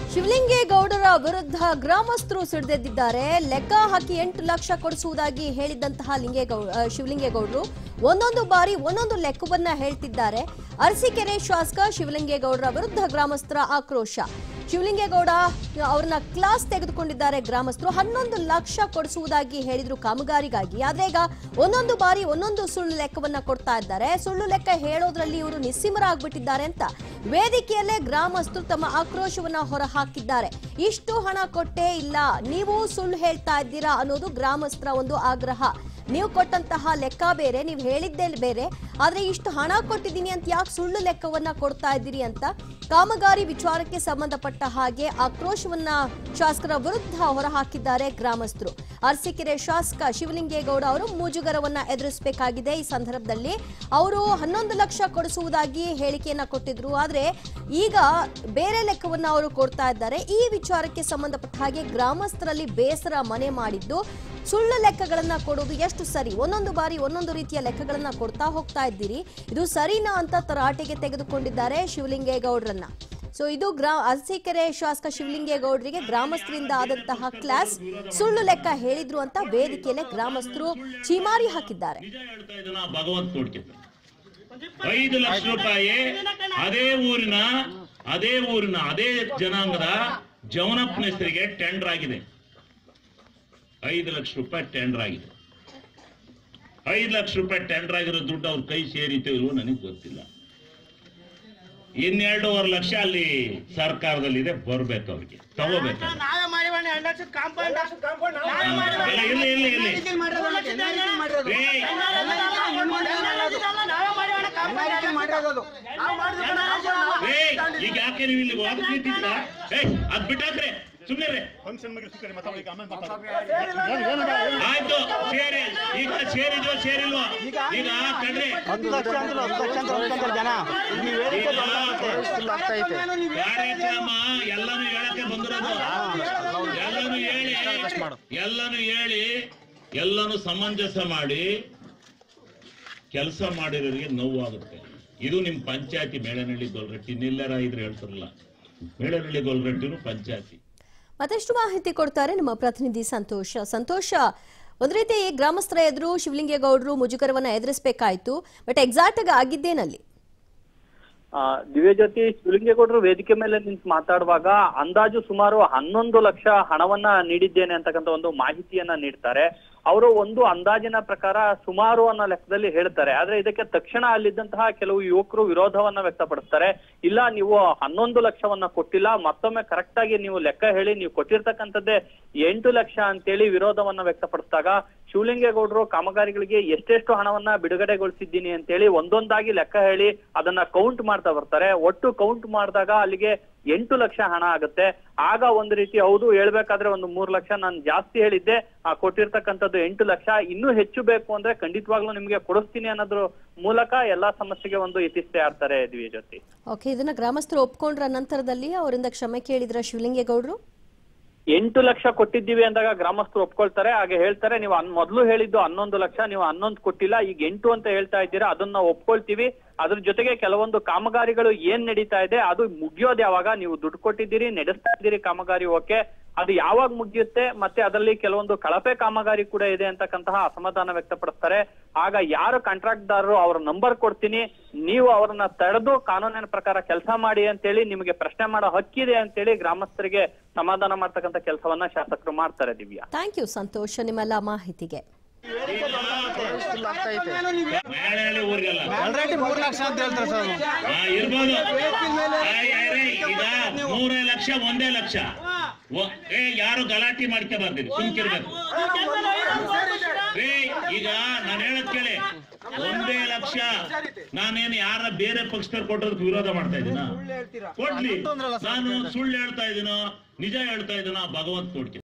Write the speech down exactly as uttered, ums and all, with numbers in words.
ಶಿವಲಿಂಗೇಗೌಡರ ವಿರುದ್ಧ ಗ್ರಾಮಸ್ಥರು ಸಿಡಿದೆದ್ದಿದ್ದಾರೆ. ಲೆಕ್ಕ ಹಾಕಿ ಎಂಟು ಲಕ್ಷ ಕೊಡಿಸುವುದಾಗಿ ಹೇಳಿದಂತಹ ಲಿಂಗೇಗೌಡ ಶಿವಲಿಂಗೇಗೌಡರು ಒಂದೊಂದು ಬಾರಿ ಒಂದೊಂದು ಲೆಕ್ಕವನ್ನ ಹೇಳ್ತಿದ್ದಾರೆ. ಅರಸೀಕೆರೆ ಶಾಸಕ ಶಿವಲಿಂಗೇಗೌಡರ ವಿರುದ್ಧ ಗ್ರಾಮಸ್ಥರ ಆಕ್ರೋಶ. ಶಿವಲಿಂಗೇಗೌಡ ಅವರನ್ನ ಕ್ಲಾಸ್ ತೆಗೆದುಕೊಂಡಿದ್ದಾರೆ ಗ್ರಾಮಸ್ಥರು. ಹನ್ನೊಂದು ಲಕ್ಷ ಕೊಡಿಸುವುದಾಗಿ ಹೇಳಿದ್ರು ಕಾಮಗಾರಿಗಾಗಿ. ಆದ್ರೆ ಈಗ ಒಂದೊಂದು ಬಾರಿ ಒಂದೊಂದು ಸುಳ್ಳು ಲೆಕ್ಕವನ್ನ ಕೊಡ್ತಾ ಇದ್ದಾರೆ. ಸುಳ್ಳು ಲೆಕ್ಕ ಹೇಳೋದ್ರಲ್ಲಿ ಇವರು ನಿಸ್ಸೀಮರಾಗ್ಬಿಟ್ಟಿದ್ದಾರೆ ಅಂತ ವೇದಿಕೆಯಲ್ಲೇ ಗ್ರಾಮಸ್ಥರು ತಮ್ಮ ಆಕ್ರೋಶವನ್ನ ಹೊರ ಹಾಕಿದ್ದಾರೆ. ಇಷ್ಟು ಹಣ ಕೊಟ್ಟೇ ಇಲ್ಲ, ನೀವು ಸುಳ್ಳು ಹೇಳ್ತಾ ಇದ್ದೀರಾ ಅನ್ನೋದು ಗ್ರಾಮಸ್ಥರ ಒಂದು ಆಗ್ರಹ. ನೀವು ಕೊಟ್ಟಂತಹ ಲೆಕ್ಕ ಬೇರೆ, ನೀವು ಹೇಳಿದ್ದೇ ಬೇರೆ, ಆದ್ರೆ ಇಷ್ಟು ಹಣ ಕೊಟ್ಟಿದ್ದೀನಿ ಅಂತ ಯಾಕೆ ಸುಳ್ಳು ಲೆಕ್ಕವನ್ನ ಕೊಡ್ತಾ ಇದ್ದೀರಿ ಅಂತ ಕಾಮಗಾರಿ ವಿಚಾರಕ್ಕೆ ಸಂಬಂಧಪಟ್ಟ ಹಾಗೆ ಆಕ್ರೋಶವನ್ನ ಶಾಸಕರ ವಿರುದ್ಧ ಹೊರಹಾಕಿದ್ದಾರೆ ಗ್ರಾಮಸ್ಥರು. ಅರಸೀಕೆರೆ ಶಾಸಕ ಶಿವಲಿಂಗೇಗೌಡ ಅವರು ಮುಜುಗರವನ್ನ ಎದುರಿಸಬೇಕಾಗಿದೆ. ಈ ಸಂದರ್ಭದಲ್ಲಿ ಅವರು ಹನ್ನೊಂದು ಲಕ್ಷ ಕೊಡಿಸುವುದಾಗಿ ಹೇಳಿಕೆಯನ್ನ ಕೊಟ್ಟಿದ್ರು, ಆದ್ರೆ ಈಗ ಬೇರೆ ಲೆಕ್ಕವನ್ನ ಅವರು ಕೊಡ್ತಾ ಇದ್ದಾರೆ. ಈ ವಿಚಾರಕ್ಕೆ ಸಂಬಂಧಪಟ್ಟ ಹಾಗೆ ಗ್ರಾಮಸ್ಥರಲ್ಲಿ ಬೇಸರ ಮನೆ ಮಾಡಿದ್ದು, ಸುಳ್ಳು ಲೆಕ್ಕಗಳನ್ನ ಕೊಡೋದು ಎಷ್ಟು ಸರಿ? ಒಂದೊಂದು ಬಾರಿ ಒಂದೊಂದು ರೀತಿಯ ಲೆಕ್ಕಗಳನ್ನ ಕೊಡ್ತಾ ಹೋಗ್ತಾ ಇದ್ದೀರಿ, ಇದು ಸರಿನಾ ಅಂತ ತರಾಟೆಗೆ ತೆಗೆದುಕೊಂಡಿದ್ದಾರೆ ಶಿವಲಿಂಗೇಗೌಡರನ್ನ. ಸೊ ಇದು ಗ್ರಾ ಅರಸೀಕೆರೆ ಶಾಸಕ ಶಿವಲಿಂಗೇಗೌಡರಿಗೆ ಗ್ರಾಮಸ್ಥರಿಂದ ಆದಂತಹ ಕ್ಲಾಸ್. ಸುಳ್ಳು ಲೆಕ್ಕ ಹೇಳಿದ್ರು ಅಂತ ವೇದಿಕೆಯಲ್ಲೇ ಗ್ರಾಮಸ್ಥರು ಚೀಮಾರಿ ಹಾಕಿದ್ದಾರೆ. ಐದು ಲಕ್ಷ ರೂಪಾಯಿ ಅದೇ ಊರಿನ ಅದೇ ಊರಿನ ಅದೇ ಜನಾಂಗದ ಜವನಪ್ಪನ ಹೆಸರಿಗೆ ಟೆಂಡರ್ ಆಗಿದೆ. ಐದು ಲಕ್ಷ ರೂಪಾಯಿ ಟೆಂಡರ್ ಆಗಿದೆ. ಐದು ಲಕ್ಷ ರೂಪಾಯಿ ಟೆಂಡರ್ ಆಗಿರೋ ದುಡ್ಡು ಅವ್ರ ಕೈ ಸೇರಿತೋ ಇಲ್ವೋ ನನಗೆ ಗೊತ್ತಿಲ್ಲ. ಇನ್ನೆರಡೂವರೆ ಲಕ್ಷ ಅಲ್ಲಿ ಸರ್ಕಾರದಲ್ಲಿದೆ, ಬರ್ಬೇಕು ಅವ್ರಿಗೆ, ತಗೋಬೇಕು. ಈಗ ಯಾಕೆ ನೀವು ಇಲ್ಲಿ ಅದ್ ಬಿಟ್ಟಾಕ್ರೆ ಸುಮ್ಮನೆ ಆಯ್ತು. ಸೇರಿ ಈಗ ಸೇರಿದ್ವ ಸೇರಿಲ್ವ ಈಗ ಕಣ್ರಿ ಕಾರ್ಯಕ್ರಮ ಎಲ್ಲಾನು ಹೇಳಕ್ಕೆ ಬಂದಿರೋದು. ಎಲ್ಲಾನು ಹೇಳಿ ಎಲ್ಲಾನು ಹೇಳಿ ಎಲ್ಲಾನು ಸಮಂಜಸ ಮಾಡಿ ಕೆಲಸ ಮಾಡಿರೋರಿಗೆ ನೋವಾಗುತ್ತೆ. ಇದು ನಿಮ್ ಪಂಚಾಯತಿ ಮೇಳನಹಳ್ಳಿ ಗೊಲ್ರಟ್ಟಿ. ಇನ್ನೆಲ್ಲರ ಇದ್ರೆ ಹೇಳ್ತಾರಲ್ಲ, ಮೇಳನಹಳ್ಳಿ ಗೊಲ್ರಟ್ಟಿನೂ ಪಂಚಾಯತಿ. ಮತ್ತಷ್ಟು ಮಾಹಿತಿ ಕೊಡ್ತಾರೆ ನಮ್ಮ ಪ್ರತಿನಿಧಿ ಸಂತೋಷ. ಸಂತೋಷ, ಒಂದ್ ರೀತಿ ಗ್ರಾಮಸ್ಥರ ಎದುರು ಶಿವಲಿಂಗೇಗೌಡರು ಮುಜುಗರವನ್ನ ಎದುರಿಸಬೇಕಾಯ್ತು, ಬಟ್ ಎಕ್ಸಾಕ್ಟ್ ಆಗಿ ಆಗಿದ್ದೇನಲ್ಲಿ? ದಿವ್ಯಜ್ಯೋತಿ, ಶಿವಲಿಂಗೇಗೌಡರು ವೇದಿಕೆ ಮೇಲೆ ನಿಂತು ಮಾತಾಡುವಾಗ ಅಂದಾಜು ಸುಮಾರು ಹನ್ನೊಂದು ಲಕ್ಷ ಹಣವನ್ನ ನೀಡಿದ್ದೇನೆ ಅಂತಕ್ಕಂಥ ಒಂದು ಮಾಹಿತಿಯನ್ನ ನೀಡ್ತಾರೆ. ಅವರು ಒಂದು ಅಂದಾಜಿನ ಪ್ರಕಾರ ಸುಮಾರು ಅನ್ನೋ ಲೆಕ್ಕದಲ್ಲಿ ಹೇಳ್ತಾರೆ. ಆದ್ರೆ ಇದಕ್ಕೆ ತಕ್ಷಣ ಅಲ್ಲಿದ್ದಂತಹ ಕೆಲವು ಯುವಕರು ವಿರೋಧವನ್ನ ವ್ಯಕ್ತಪಡಿಸ್ತಾರೆ. ಇಲ್ಲ, ನೀವು ಹನ್ನೊಂದು ಲಕ್ಷವನ್ನ ಕೊಟ್ಟಿಲ್ಲ, ಮತ್ತೊಮ್ಮೆ ಕರೆಕ್ಟ್ ಆಗಿ ನೀವು ಲೆಕ್ಕ ಹೇಳಿ, ನೀವು ಕೊಟ್ಟಿರ್ತಕ್ಕಂಥದ್ದೇ ಎಂಟು ಲಕ್ಷ ಅಂತೇಳಿ ವಿರೋಧವನ್ನ ವ್ಯಕ್ತಪಡಿಸಿದಾಗ ಶಿವಲಿಂಗೇಗೌಡರು ಕಾಮಗಾರಿಗಳಿಗೆ ಎಷ್ಟೆಷ್ಟು ಹಣವನ್ನ ಬಿಡುಗಡೆಗೊಳಿಸಿದ್ದೀನಿ ಅಂತೇಳಿ ಒಂದೊಂದಾಗಿ ಲೆಕ್ಕ ಹೇಳಿ ಅದನ್ನ ಕೌಂಟ್ ಮಾಡ್ತಾ ಬರ್ತಾರೆ. ಒಟ್ಟು ಕೌಂಟ್ ಮಾಡಿದಾಗ ಅಲ್ಲಿಗೆ ಎಂಟು ಲಕ್ಷ ಹಣ ಆಗುತ್ತೆ. ಆಗ ಒಂದು ರೀತಿ ಹೌದು, ಹೇಳ್ಬೇಕಾದ್ರೆ ಒಂದು ಮೂರು ಲಕ್ಷ ನಾನು ಜಾಸ್ತಿ ಹೇಳಿದ್ದೆ, ಆ ಕೊಟ್ಟಿರ್ತಕ್ಕಂಥದ್ದು ಎಂಟು ಲಕ್ಷ, ಇನ್ನೂ ಹೆಚ್ಚು ಬೇಕು ಅಂದ್ರೆ ಖಂಡಿತವಾಗ್ಲೂ ನಿಮ್ಗೆ ಕೊಡಿಸ್ತೀನಿ ಅನ್ನೋದ್ರ ಮೂಲಕ ಎಲ್ಲಾ ಸಮಸ್ಯೆಗೆ ಒಂದು ಇತಿಶ್ರೀ ಆಡ್ತಾರೆ ದಿವ್ಯ ಜ್ಯೋತಿ. ಓಕೆ, ಇದನ್ನ ಗ್ರಾಮಸ್ಥರು ಒಪ್ಕೊಂಡ್ರ ನಂತರದಲ್ಲಿ ಅವರಿಂದ ಕ್ಷಮೆ ಕೇಳಿದ್ರ ಶಿವಲಿಂಗೇಗೌಡರು? ಎಂಟು ಲಕ್ಷ ಕೊಟ್ಟಿದ್ದೀವಿ ಅಂದಾಗ ಗ್ರಾಮಸ್ಥರು ಒಪ್ಕೊಳ್ತಾರೆ. ಹಾಗೆ ಹೇಳ್ತಾರೆ, ನೀವು ಮೊದಲು ಹೇಳಿದ್ದು ಹನ್ನೊಂದು ಲಕ್ಷ, ನೀವು ಹನ್ನೊಂದು ಕೊಟ್ಟಿಲ್ಲ, ಈಗ ಎಂಟು ಅಂತ ಹೇಳ್ತಾ ಇದ್ದೀರಾ, ಅದನ್ನ ಒಪ್ಕೊಳ್ತೀವಿ. ಅದ್ರ ಜೊತೆಗೆ ಕೆಲವೊಂದು ಕಾಮಗಾರಿಗಳು ಏನ್ ನಡೀತಾ ಇದೆ ಅದು ಮುಗಿಯೋದು ಯಾವಾಗ? ನೀವು ದುಡ್ಡು ಕೊಟ್ಟಿದ್ದೀರಿ, ನಡೆಸ್ತಾ ಇದ್ದೀರಿ ಕಾಮಗಾರಿ, ಓಕೆ, ಅದು ಯಾವಾಗ ಮುಗಿಯುತ್ತೆ? ಮತ್ತೆ ಅದರಲ್ಲಿ ಕೆಲವೊಂದು ಕಳಪೆ ಕಾಮಗಾರಿ ಕೂಡ ಇದೆ ಅಂತಕ್ಕಂತಹ ಅಸಮಾಧಾನ ವ್ಯಕ್ತಪಡಿಸ್ತಾರೆ. ಆಗ ಯಾರು ಕಾಂಟ್ರಾಕ್ಟ್ದಾರರು ಅವ್ರ ನಂಬರ್ ಕೊಡ್ತೀನಿ, ನೀವು ಅವರನ್ನ ತಡೆದು ಕಾನೂನಿನ ಪ್ರಕಾರ ಕೆಲಸ ಮಾಡಿ ಅಂತೇಳಿ ನಿಮಗೆ ಪ್ರಶ್ನೆ ಮಾಡೋ ಹಕ್ಕಿದೆ ಅಂತೇಳಿ ಗ್ರಾಮಸ್ಥರಿಗೆ ಸಮಾಧಾನ ಮಾಡ್ತಕ್ಕಂಥ ಕೆಲಸವನ್ನ ಶಾಸಕರು ಮಾಡ್ತಾರೆ. ದಿವ್ಯಾ, ಥ್ಯಾಂಕ್ ಯು ಸಂತೋಷ್ ನಿಮ್ಮೆಲ್ಲ ಮಾಹಿತಿಗೆ. ಇರ್ಬೋದು ಈಗ ಮೂರೇ ಲಕ್ಷ ಒಂದೇ ಲಕ್ಷ ಏ ಯಾರು ಗಲಾಟೆ ಮಾಡ್ಕೋಬಾರ್ದು, ಸುಮ್ಕಿರ್ಬೇಕು. ಈಗ ನಾನು ಹೇಳದ್ ಕೇಳಿ, ಒಂದೇ ಲಕ್ಷ ನಾನೇನು ಯಾರ ಬೇರೆ ಪಕ್ಷದವ್ರು ಕೊಟ್ಟೋದಕ್ಕೆ ವಿರೋಧ ಮಾಡ್ತಾ ಇದ್ದೀನ? ಕೊಡ್ಲಿ, ನಾನು ಸುಳ್ಳು ಹೇಳ್ತಾ ಇದ್ದೀನೋ ನಿಜ ಹೇಳ್ತಾ ಇದ್ದೀನೋ ಭಗವಂತ ನೋಡ್ತೀನಿ.